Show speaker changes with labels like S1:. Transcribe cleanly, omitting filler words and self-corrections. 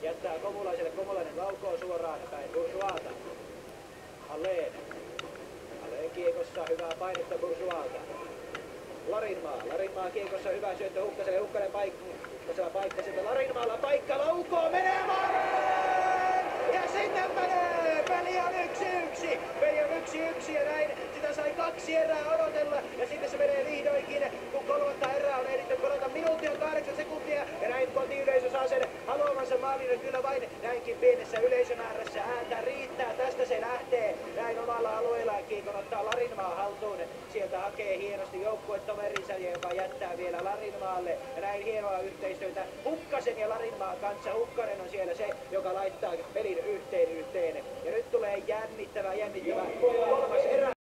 S1: Jättää Komulaiselle. Komulainen laukoo suoraan päin Bourgeoista. Alén kiekossa. Hyvää painetta Bourgeoilta. Larinmaa kiekossa. Hyvä syöttö Hukkaselle. Hukkanen paikka sieltä Larinmaalla. Paikka laukoo. Menee maaleen! Ja sinne menee! Peli on 1-1. Peli on 1-1 ja näin. Sitä sai 2 erää odotella. Ja sitten se menee vihdoinkin, kun kolmatta erää on ehditty pelata. Minuutti on 8 sekuntia. Ja näin kotiyleisö saa sen haluamansa maalin. Kyllä vain näinkin pienessä yleisömäärässä ääntä riittää. Tästä se lähtee. Näin omalla alueellaan kiekon ottaa Larinmaa haltuun. Sieltä hakee hienosti joukkuetoverinsa, joka jättää vielä Larinmaalle. Ja näin hienoa yhteistyötä Hukkasen ja Larinmaan kanssa. Hukkanen on siellä se, joka laittaa pelin yhteen. Ja nyt tulee jännittävä kolmas erä.